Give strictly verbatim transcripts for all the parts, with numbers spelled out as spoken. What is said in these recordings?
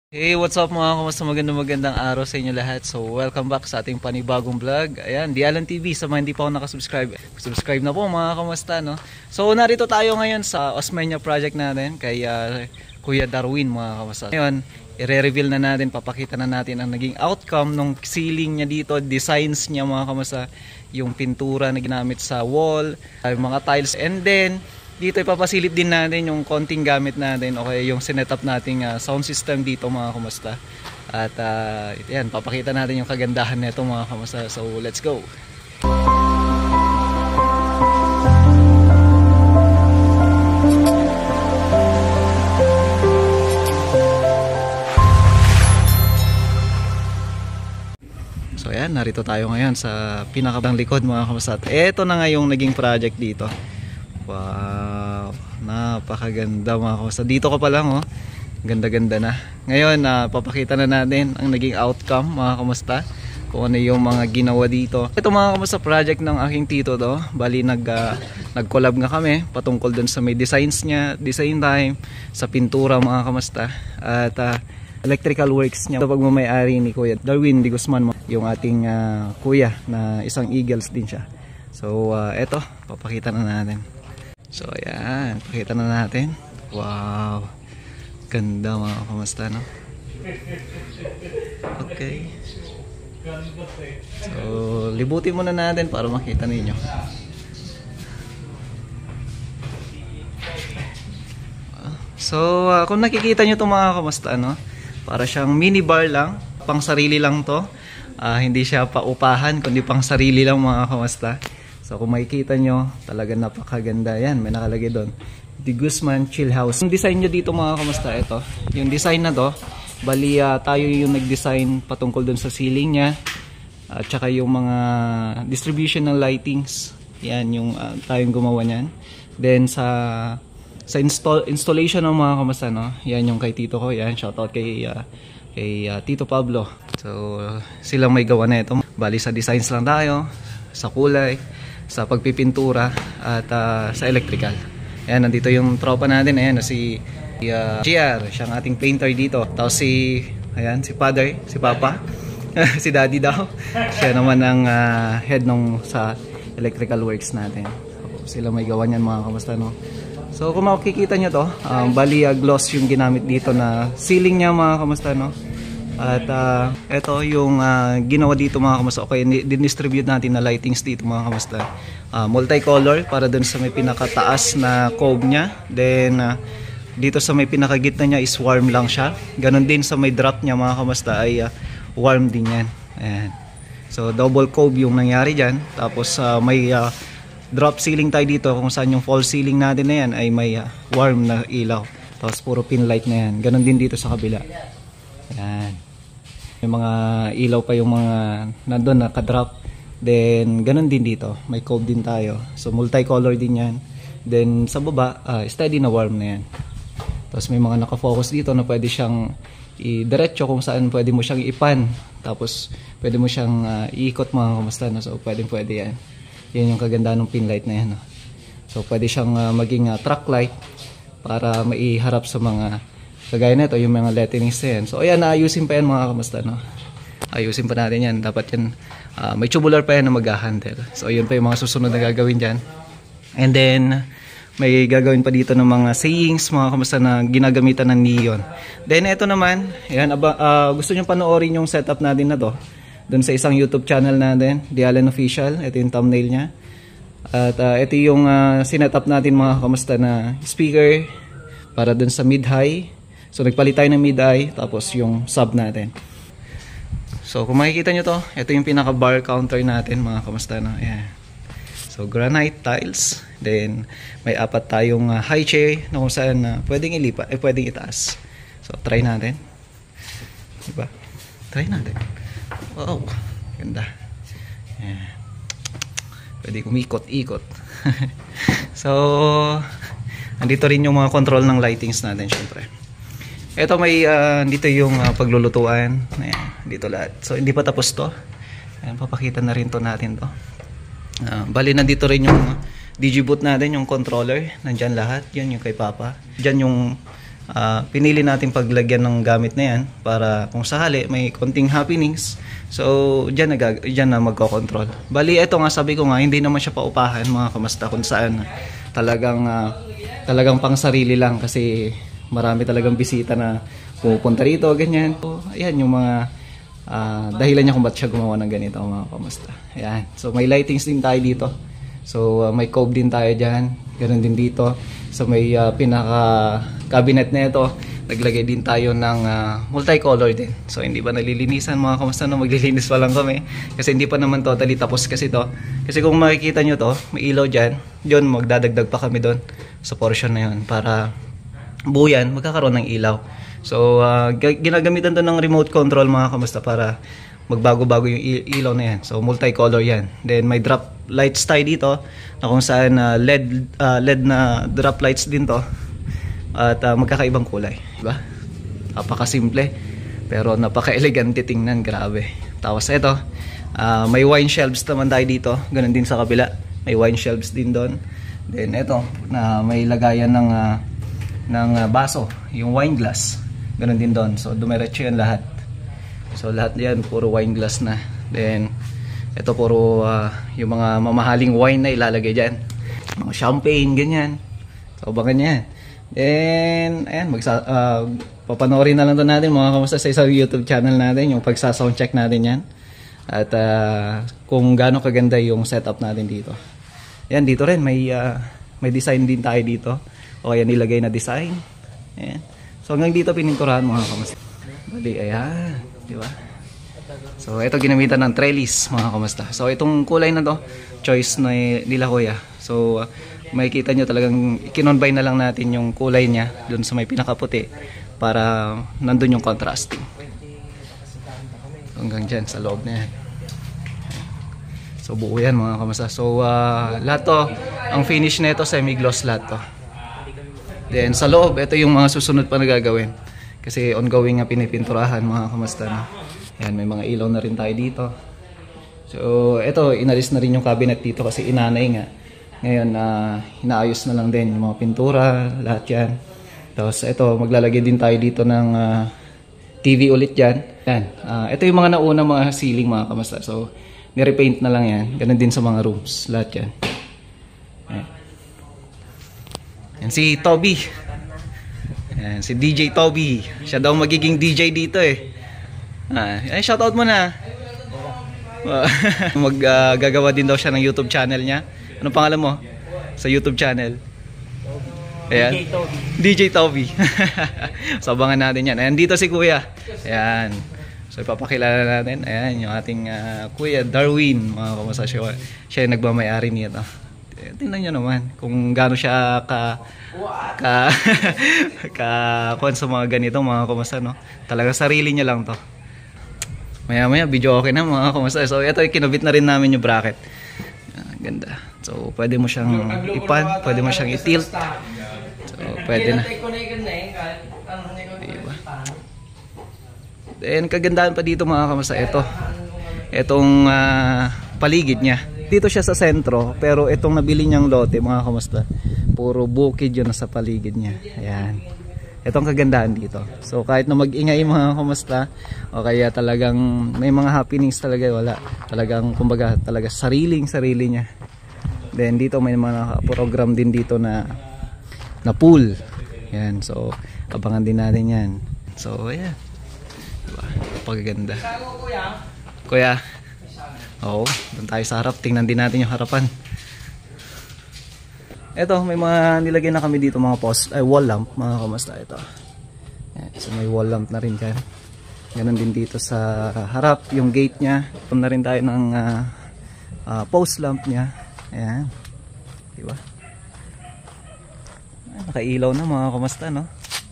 Hey, what's up mga kamusta? Magandang magandang araw sa inyo lahat. So, welcome back sa ating panibagong vlog. Ayan, Dialan T V. Sa mga hindi pa ako nakasubscribe, subscribe na po mga kamusta, no? So, narito tayo ngayon sa Osmeña project natin kay uh, Kuya Darwin mga kamusta. Ngayon, i-reveal na natin, papakita na natin ang naging outcome ng ceiling niya dito, designs niya mga kamusta, yung pintura na ginamit sa wall, yung mga tiles, and then dito ipapasilip din natin yung konting gamit natin o kaya yung sinetup nating uh, sound system dito mga kamusta. At uh, yan, papakita natin yung kagandahan nito mga kamusta. So let's go! So yan, narito tayo ngayon sa pinakabang likod mga kamusta. At eto na nga yung naging project dito. Wow, napakaganda mga kamusta. Dito ka pa lang oh, ganda-ganda na. Ngayon, uh, papakita na natin ang naging outcome mga kamusta, kung ano yung mga ginawa dito. Ito mga kamusta, project ng aking tito to. Bali nag, uh, nag-collab nga kami patungkol dun sa may designs niya, design time, sa pintura mga kamusta. At uh, electrical works niya. Pagmamayari ni Kuya Darwin de Guzman, yung ating uh, kuya na isang Eagles din siya. So uh, eto, papakita na natin. So ayan, pakita na natin. Wow, ganda mga kamusta, no? Okay. So libutin muna natin para makita ninyo. So uh, kung nakikita nyo ito mga kamusta, no? Para siyang mini bar lang, pang sarili lang to. uh, Hindi siya paupahan, kundi pang sarili lang mga kamusta. So kung makikita nyo, talaga napakaganda. Yan, may nakalagay doon, De Guzman Chill House. Yung design nyo dito mga kamusta, ito. Yung design na to, bali uh, tayo yung nag-design patungkol doon sa ceiling nya. At uh, saka yung mga distribution ng lightings. Yan, yung uh, tayong gumawa nyan. Then sa sa install, installation ng mga kamusta, no? Yan yung kay tito ko. Yan, shoutout kay, uh, kay uh, Tito Pablo. So uh, silang may gawa na ito. Bali sa designs lang tayo, sa kulay, sa pagpipintura at uh, sa electrical. Ayan, nandito yung tropa natin. Ayan, si uh, G R, siyang ating painter dito. Tapos si, ayan, si father, si papa, si daddy daw. Siya naman ang uh, head nung sa electrical works natin. So, sila may gawa niyan mga kamusta, no? So kung makikita nyo to, um, bali uh, gloss yung ginamit dito na ceiling niya mga kamusta, no? At uh, ito yung uh, ginawa dito mga kamusta. Okay, din-distribute natin na lightings dito mga kamusta. Uh, multicolor para dun sa may pinakataas na cove nya. Then uh, dito sa may pinakagitna nya is warm lang siya. Ganon din sa may drop nya mga kamusta ay uh, warm din yan. Ayan. So double cove yung nangyari dyan. Tapos uh, may uh, drop ceiling tayo dito kung saan yung false ceiling natin na yan ay may uh, warm na ilaw. Tapos puro pin light na yan. Ganon din dito sa kabila. Ayan. May mga ilaw pa yung mga nandun naka-drop. Then ganun din dito, may cove din tayo. So multicolor din yan. Then sa baba, uh, steady na warm na yan. Tapos may mga naka-focus dito na pwede siyang i-diretso kung saan pwede mo siyang ipan. Tapos pwede mo siyang uh, iikot mga kamusta. No? So pwede pwede yan. Yan yung kaganda ng pin light na yan. No? So pwede siyang uh, maging uh, track light para maiharap sa mga kagaya nito, yung mga letterings na yan. So ayan, naayusin pa yan mga kamusta, no? Ayusin pa natin yan. Dapat yan, uh, may tubular pa yan na mag-handle. So yun pa yung mga susunod na gagawin dyan. And then may gagawin pa dito ng mga sayings mga kamusta na ginagamitan ng neon. Then ito naman, yan, aba, uh, gusto nyo panoorin yung setup natin na to dun sa isang YouTube channel natin, Dialan Official. Ito yung thumbnail nya. At uh, ito yung uh, sinetup natin mga kamusta na speaker para dun sa mid-high. So nagpalit tayo ng mid-high, tapos yung sub natin. So kung makikita nyo to, ito yung pinaka bar counter natin mga kamusta, no? Ayan. So granite tiles. Then may apat tayong uh, high chair na kung saan uh, pwedeng ilipat, eh pwedeng itaas. So try natin. Diba? Try natin. Wow, ganda. Ayan. Pwede kumikot-ikot. So andito rin yung mga control ng lightings natin syempre. Ito may uh, dito yung uh, paglulutuan. Ayan, dito lahat. So hindi pa tapos to. Ayan, papakita na rin to natin to. Uh, bali nandito rin yung digiboot natin, yung controller. Nandyan lahat. Yan yung kay Papa. Diyan yung uh, pinili natin paglagyan ng gamit na yan para kung sakali may konting happenings, so dyan na, dyan na magkocontrol. Bali, eto nga sabi ko nga, hindi naman siya paupahan mga kamasta, kung saan talagang uh, talagang pang sarili lang kasi marami talagang bisita na pupunta rito, ganyan. So, ayan yung mga uh, dahilan niya kung ba't siya gumawa ng ganito mga kamasta. Ayan. So may lightings din tayo dito. So uh, may cove din tayo dyan. Ganun din dito. So may uh, pinaka cabinet na ito. Naglagay din tayo ng uh, multicolor din. So hindi pa nalilinisan mga kamasta, no? Maglilinis pa lang kami. Kasi hindi pa naman totally tapos kasi to. Kasi kung makikita nyo to, may ilaw dyan. Yun, magdadagdag pa kami doon sa portion na yun para buo yan, magkakaroon ng ilaw. So uh, ginagamitan to ng remote control mga kamasta para magbago-bago yung ilaw na yan. So multicolor yan. Then may drop lights tayo dito na kung saan uh, L E D uh, L E D na drop lights din to. At uh, magkakaibang kulay, diba? Napaka-simple pero napaka-elegante tingnan, grabe. Tapos ito, uh, may wine shelves naman tayo dito. Ganun din sa kabila. May wine shelves din doon. Then ito, na may lagayan ng uh, ng uh, baso, yung wine glass. Ganun din doon. So dumiretso yan lahat. So lahat yan puro wine glass na. Then ito puro uh, yung mga mamahaling wine na ilalagay diyan. Mga champagne ganyan. So abangan yan. Then ayan, magsa uh, papanoorin na lang to natin mga kamusta sa isang YouTube channel natin, yung pagsa-sound check natin yan. At uh, kung gaano kaganda yung setup natin dito. Ayan, dito rin may uh, may design din tayo dito. O kaya nilagay na design. Ayan. So hanggang dito pininturahan mga kamusta. Bali, ayan, di ba? So ito ginamitan ng trellis mga kamusta. So itong kulay na to, choice na nila kuya. So uh, makikita nyo talagang kinonbine na lang natin yung kulay niya dun sa may pinakaputi para nandun yung contrasting. So, hanggang dyan sa loob na yan. So buo yan mga kamusta. So uh, lahat to, ang finish na ito semi-gloss lahat to. Then sa loob, ito yung mga susunod pa na gagawin. Kasi ongoing nga pinipinturahan mga kamusta na. Ayan, may mga ilaw na rin tayo dito. So ito, inalis na rin yung cabinet dito kasi inanay nga. Ngayon, uh, inaayos na lang din yung mga pintura, lahat yan. Tapos ito, maglalagay din tayo dito ng uh, T V ulit dyan. Yan. Uh, ito yung mga nauna mga ceiling mga kamusta. So nirepaint na lang yan. Ganun din sa mga rooms, lahat yan. Ayan. Yan si Toby. Yan, si D J Toby. Siya daw magiging D J dito eh. Ah, ay, shoutout mo na. Mag-gagawa uh, din daw siya ng YouTube channel niya. Anong pangalan mo sa YouTube channel? Ayan. D J Toby. D J Toby. So abangan natin yan. Ayan, dito si Kuya. Ayan. So ipapakilala natin. Ayan, yung ating uh, Kuya Darwin. Mga kamusta siya. Siya yung nagmamayari nito. Tingnan nyo naman kung gaano siya ka ka ka kung sa mga ganito mga kumusta, no? Talaga sarili niya lang to. Maya maya video okay na mga kumusta. So ito kinubit na rin namin yung bracket. Ah, ganda. So pwede mo siyang ipan, pwede mo siyang i-tilt. So pwede na. Diba? Then kagandahan pa dito mga kumusta, ito. Itong uh, paligid niya. Dito siya sa sentro, pero itong nabili niyang lote mga kamusta, puro bukid yun sa paligid niya. Ayan. Itong kagandahan dito. So kahit na mag-ingay mga kamusta, o kaya talagang may mga happenings talaga, wala. Talagang kumbaga talaga sariling sarili niya. Then dito may mga program din dito na na pool. Ayan. So abangan din natin yan. So ayan. Diba? Pagaganda. Kuya. Oo, doon tayo sa harap. Tingnan din natin yung harapan. Ito, may mga nilagay na kami dito mga post, ay wall lamp, mga kamusta ito. Yan, so may wall lamp na rin dyan. Ganon din dito sa harap, yung gate nya. Ito na rin tayo ng uh, uh, post lamp nya. Ayan. Diba? Ay, nakailaw na mga kamusta, no?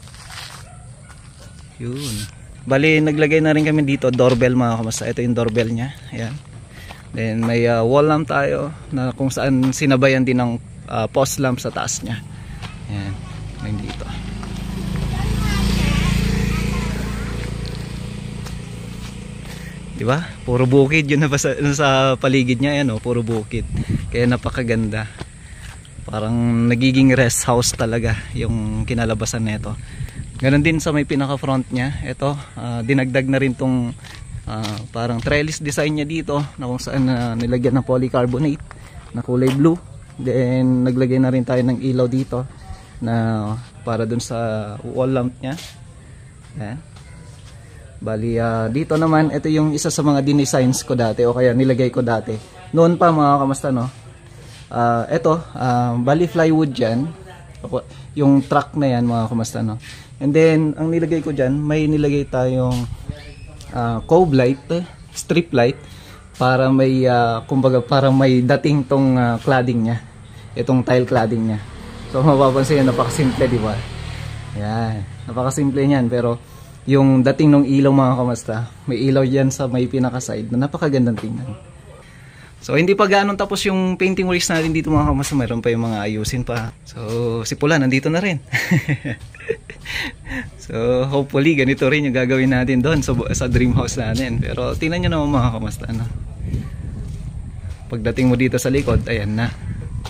Yun. Bali, naglagay na rin kami dito, doorbell mga kamusta. Ito yung doorbell nya. Ayan. Then may uh, wall lamp tayo na kung saan sinabayan din ng uh, post lamp sa taas niya. Ayan, ngayon dito. Diba? Puro bukid yun na sa, sa paligid niya. Ayan, oh, puro bukid. Kaya napakaganda. Parang nagiging rest house talaga yung kinalabasan nito. Ganon din sa may pinaka-front niya. Ito, uh, dinagdag na rin tong uh, parang trellis design niya dito na kung saan uh, nilagyan ng polycarbonate na kulay blue. Then naglagay na rin tayo ng ilaw dito na para dun sa wall lamp niya. Ayan. Bali uh, dito naman, ito yung isa sa mga dinesigns ko dati o kaya nilagay ko dati. Noon pa mga kamusta, no? Uh, ito, uh, bali plywood yan. Yung truck na yan mga kamusta, no? And then, ang nilagay ko dyan, may nilagay tayong uh, cove light, strip light, para may, uh, kumbaga, para may dating tong uh, cladding niya. Itong tile cladding niya. So, mapapansin yan, napakasimple, di ba? Yan, napakasimple niyan. Pero, yung dating ng ilaw mga kamusta, may ilaw dyan sa may pinaka-side na napakagandang tingnan. So, hindi pa gaano tapos yung painting works natin dito mga kamusta. Mayroon pa yung mga ayusin pa. So, si Pula, nandito na rin. So, hopefully, ganito rin yung gagawin natin doon sa, sa dream house natin. Pero, tingnan nyo naman mga kamusta. Ano? Pagdating mo dito sa likod, ayan na.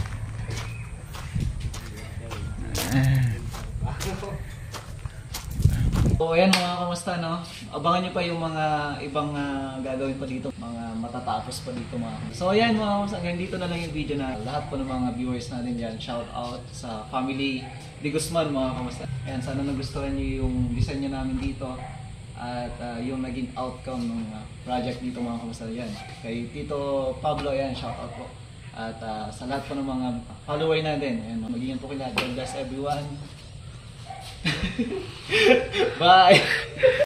So, ayan mga kamusta, no? Abangan nyo pa yung mga ibang uh, gagawin pa dito. Mga matatapos pa dito mga kamusta. So, ayan mga kamusta. Hanggang dito na lang yung video na lahat po ng mga viewers natin dyan. Shout out sa family Di Guzman mga kamusta. Ayan, sana nagustuhan nyo yung design nyo namin dito. At uh, yung naging outcome ng uh, project dito mga kamusta. Yan. Kay Tito Pablo, ayan, shout out po. At uh, sa lahat po ng mga follower natin. Ayan, mag-ingat po kayo lahat. God bless everyone. Bye!